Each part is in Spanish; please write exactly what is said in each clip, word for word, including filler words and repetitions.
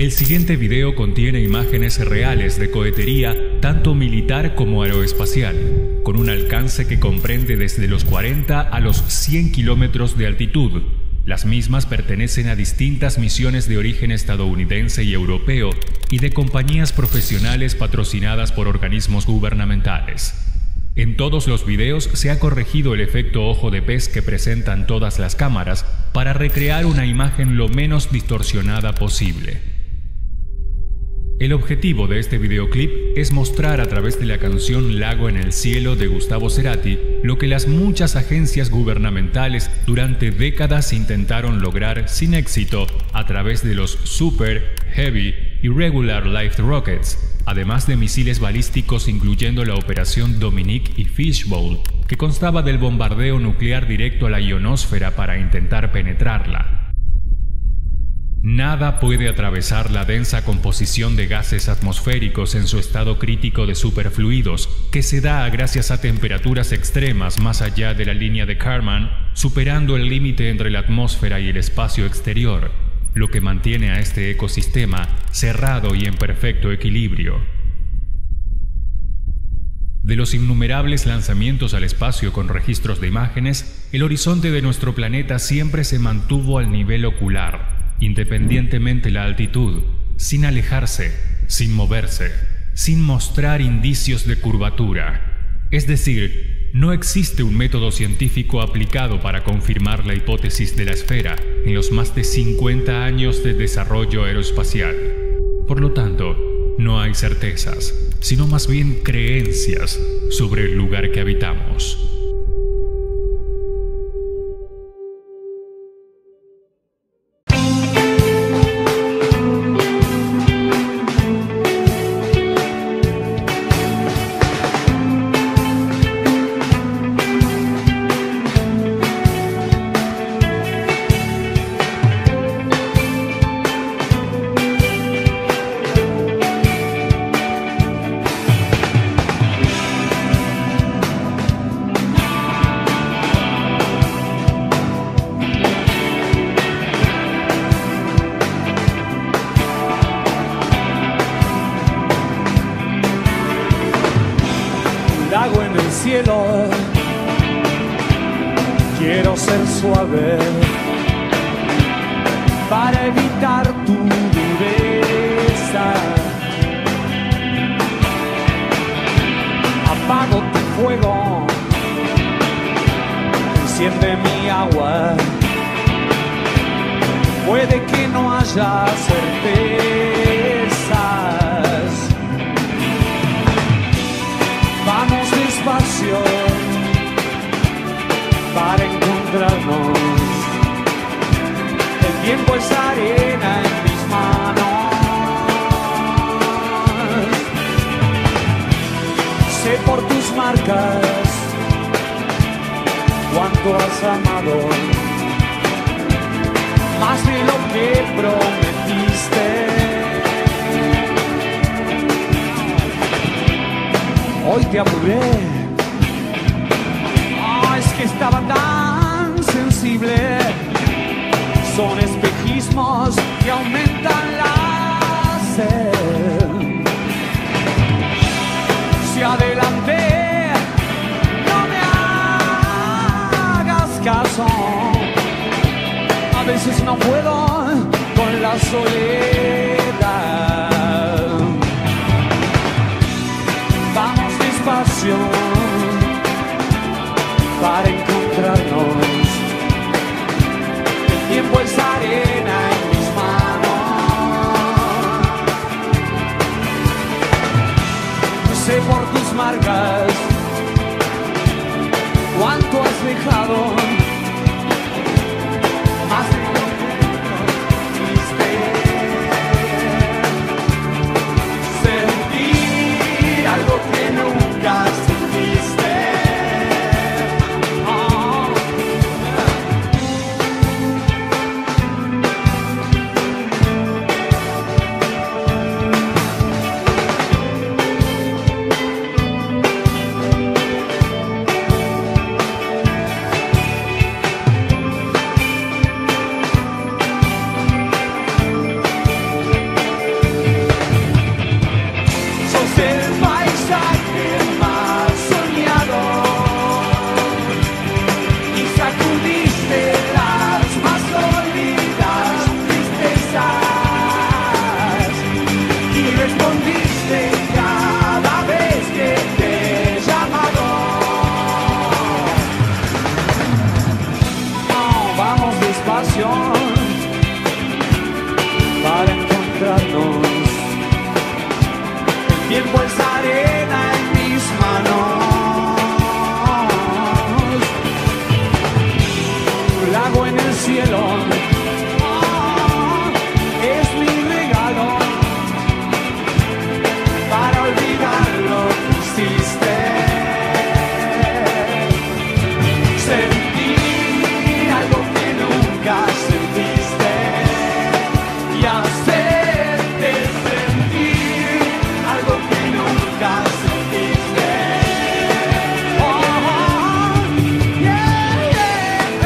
El siguiente video contiene imágenes reales de cohetería tanto militar como aeroespacial, con un alcance que comprende desde los cuarenta a los cien kilómetros de altitud. Las mismas pertenecen a distintas misiones de origen estadounidense y europeo y de compañías profesionales patrocinadas por organismos gubernamentales. En todos los videos se ha corregido el efecto ojo de pez que presentan todas las cámaras para recrear una imagen lo menos distorsionada posible. El objetivo de este videoclip es mostrar a través de la canción Lago en el Cielo de Gustavo Cerati lo que las muchas agencias gubernamentales durante décadas intentaron lograr sin éxito a través de los Super, Heavy y Regular Light Rockets, además de misiles balísticos incluyendo la Operación Dominic y Fishbowl, que constaba del bombardeo nuclear directo a la ionosfera para intentar penetrarla. Nada puede atravesar la densa composición de gases atmosféricos en su estado crítico de superfluidos, que se da gracias a temperaturas extremas más allá de la línea de Kármán, superando el límite entre la atmósfera y el espacio exterior, lo que mantiene a este ecosistema cerrado y en perfecto equilibrio. De los innumerables lanzamientos al espacio con registros de imágenes, el horizonte de nuestro planeta siempre se mantuvo al nivel ocular, independientemente la altitud, sin alejarse, sin moverse, sin mostrar indicios de curvatura. Es decir, no existe un método científico aplicado para confirmar la hipótesis de la esfera en los más de cincuenta años de desarrollo aeroespacial. Por lo tanto, no hay certezas, sino más bien creencias sobre el lugar que habitamos. Lago en el cielo, quiero ser suave para evitar tu dureza. Apago tu fuego, enciende mi agua. Puede que no haya certezas. Vamos despacio para encontrarnos. El tiempo es arena en mis manos. Sé por tus marcas cuánto has amado, más de lo que prometiste. Hoy te apuré, oh, es que estaba tan sensible. Son espejismos que aumentan la sed. Si adelanté, no me hagas caso. A veces no puedo con la soledad. Vamos despacio para encontrarnos. El tiempo es arena en mis manos. Sé por tus marcas cuánto has dejado, más de lo que diste. Sentir algo que nunca sentiste. Oh. arena en mis manos, lago en el cielo, oh, es mi regalo para olvidar lo que hiciste. Sentí algo que nunca sentiste y hacerte sentir algo que nunca sentiste. Oh, yeah, yeah,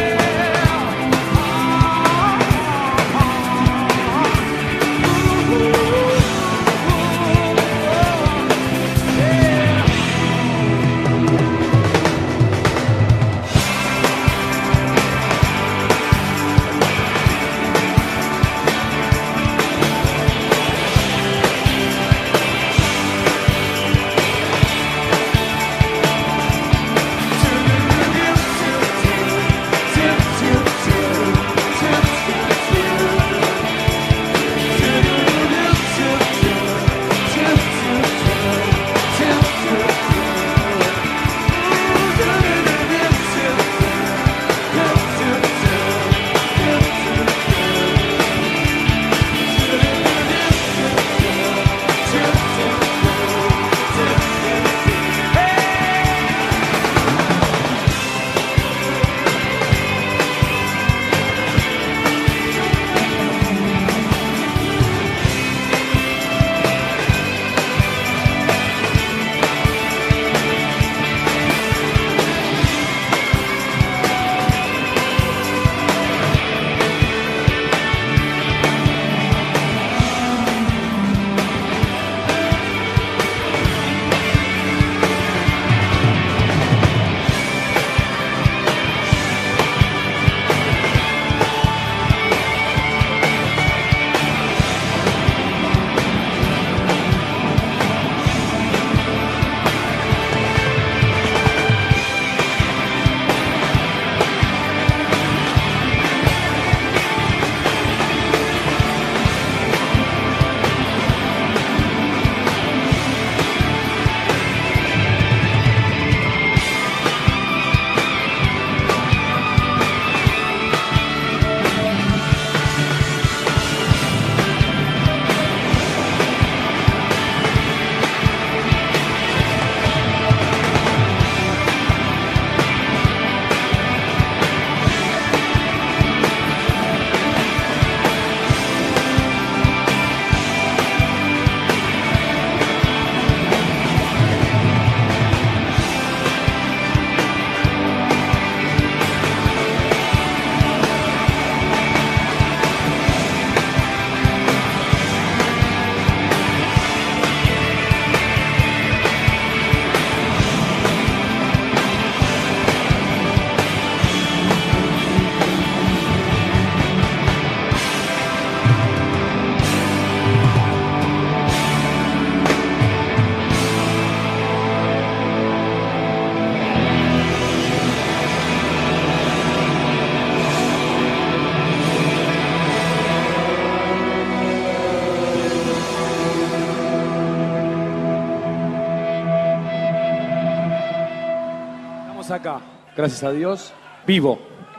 Acá, gracias a Dios, vivo.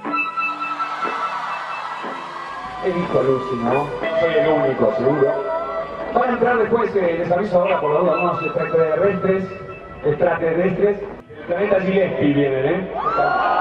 He visto Lucy, ¿no? Soy el único, seguro. Van a entrar después, eh, les aviso ahora por la duda, algunos extraterrestres, extraterrestres. El planeta Gillespie vienen, ¿eh?